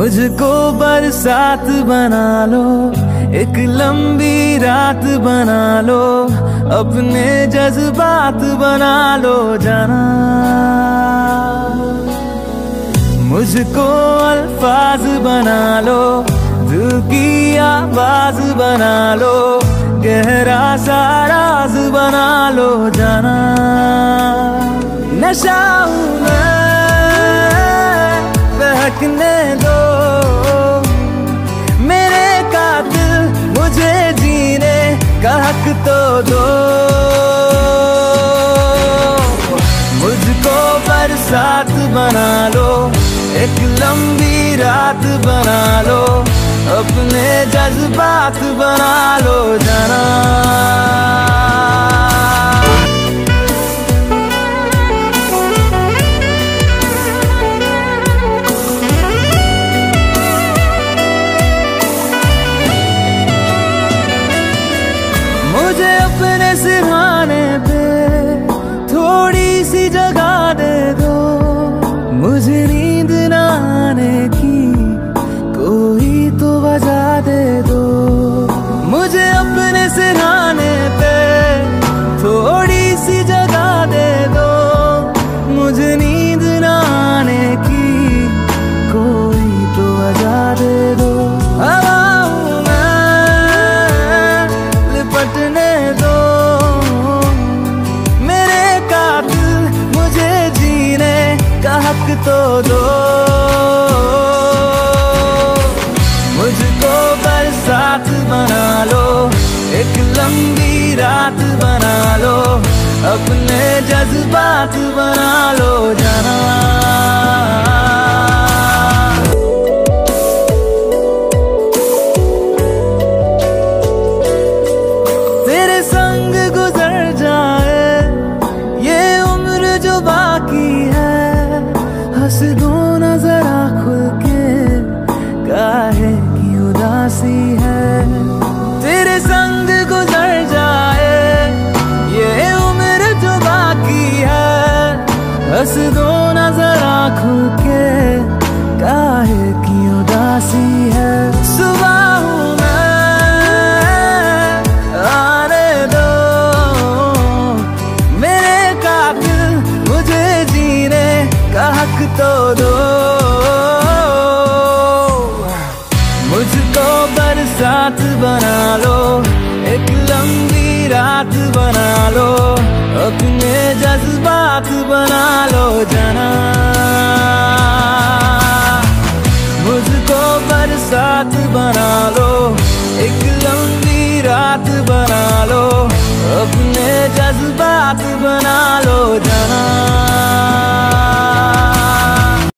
मुझको बरसात बना लो, एक लंबी रात बना लो, अपने जज्बात बना लो जाना। मुझको अल्फाज बना लो, दिल की आवाज बना लो, गहरा सा राज बना लो जाना। नशा हूं मैं, बहकने दो मेरे कातिल, मुझे जीने का हक तो दो। मुझको बरसात बना लो, एक लंबी रात बना लो, अपने जज्बात बना लो जाना। मुझे अपने सिरहाने पे थोड़ी सी जगह दे दो, मुझे नींद न आने की कोई तो वजह दे दो। मुझे अपने सिरहाने पे थोड़ी सी जगह दे दो, मुझे नींद न आने की कोई तो वजह दे दो। लिपटने दो मेरे कातिल, मुझे जीने का हक तो दो। मुझको बरसात बना लो, एक लंबी रात बना लो, अपने जज्बात बना लो जाना। तेरे संग गुजर जाए ये उम्र जो बाकी है, हंस दो ना जरा खुल के, काहे की उदासी है। तेरे संग गुजर जाए ये उम्र जो बाकी है, हंस दो ना जरा खुल के, काहे की उदासी है। सुबह हूं मैं, आने दो मेरे कातिल, मुझे जीने का हक तो दो। मुझको बरसात बना लो, एक लंबी रात बना लो, अपने जज्बात बना लो जाना। मुझको बरसात बना लो, एक लंबी रात बना लो,